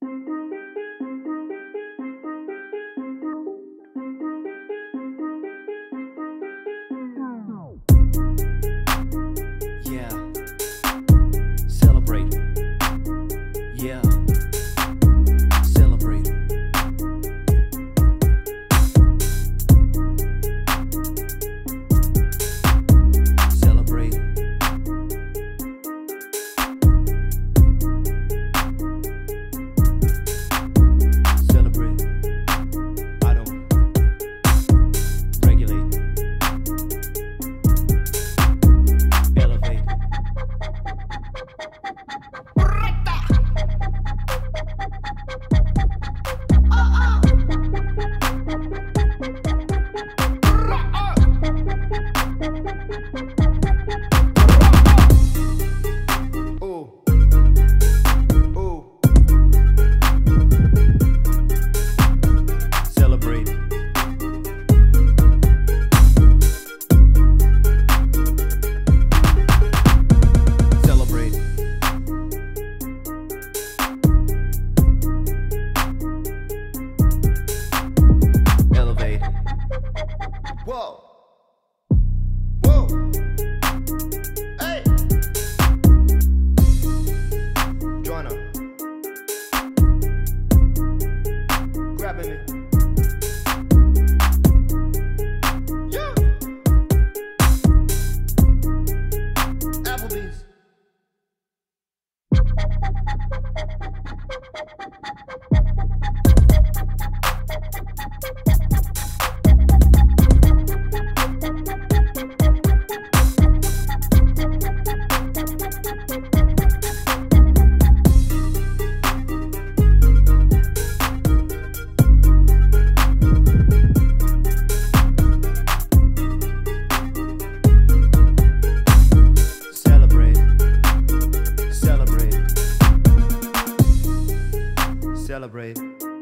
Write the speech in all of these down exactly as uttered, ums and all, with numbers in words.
Celebrate,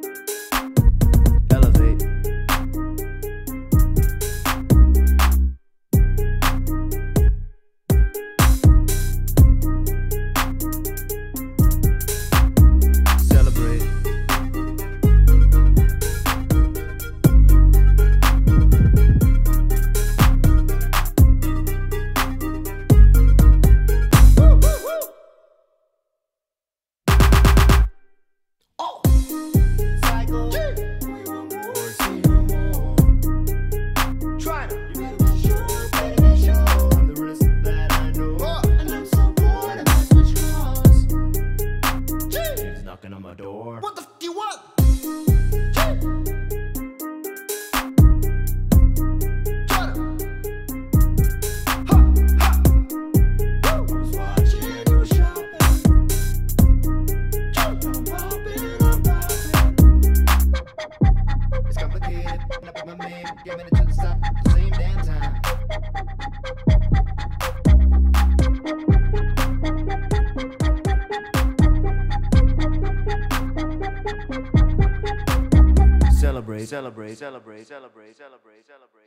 elevate. Celebrate. Woo, woo, woo. Oh. Knocking on my door. What the f do you want? It's complicated, and I put my name, giving it to the stop at the same damn time. Celebrate, celebrate, celebrate, celebrate, celebrate, celebrate.